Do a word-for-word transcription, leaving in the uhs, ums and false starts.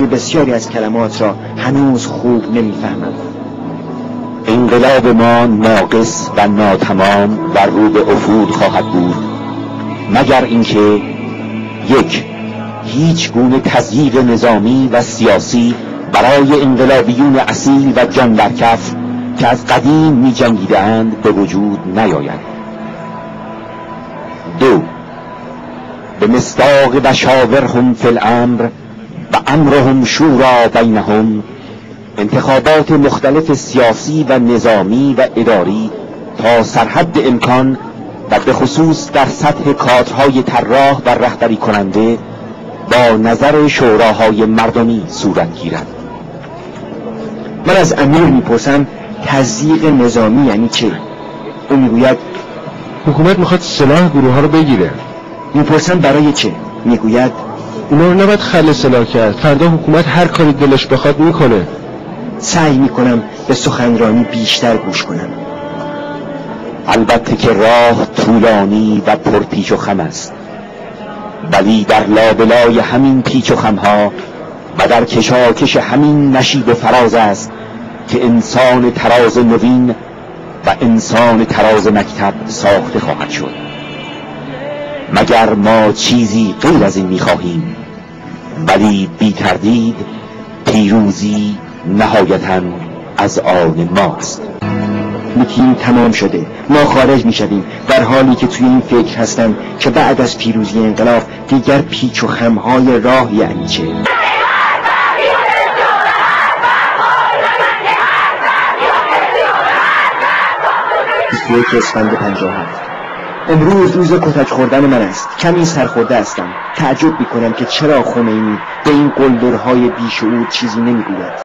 بسیاری از کلمات را هنوز خوب نمیفهمم. انقلاب ما ناقص و ناتمام و رو به افول خواهد بود، مگر اینکه یک هیچ گونه تضییق نظامی و سیاسی برای انقلابیون اصیل و جان در کف که از قدیم می جنگیدند به وجود نیاید. دو به مصداق و شاورهم فی الامر و امرهم شورا بینهم، انتخابات مختلف سیاسی و نظامی و اداری تا سرحد امکان و به خصوص در سطح کادرهای طراح و رهبری کننده با نظر شوراهای مردمی صورت گیرد. من از امیر میپرسم تضییق نظامی یعنی چه؟ او میگوید حکومت میخواد سلاح گروه ها رو بگیره. میپرسم برای چه؟ میگوید اونا رو نباید خل سلاح کرد، فردا حکومت هر کاری دلش بخواد میکنه. سعی میکنم به سخنرانی بیشتر گوش کنم. البته که راه طولانی و پرپیچ و خم است، ولی در لابلای همین پیچ و خمها و در کشاکش همین نشیب و فراز است که انسان تراز نوین و انسان تراز مکتب ساخته خواهد شد. مگر ما چیزی غیر از این میخواهیم، ولی بی تردید پیروزی نهایتاً از آن ماست. میتیم تمام شده، ما خارج میشویم، در حالی که توی این فکر هستم که بعد از پیروزی انقلاب دیگر پیچ و خمهای راه یعنی چه؟ بیست و یک اسفند پنجاه و هفت. امروز روز کتک خوردن من است. کمی سرخورده هستم. تعجب میکنم که چرا خمینی به این قلدرهای بیشعور چیزی نمیگوید.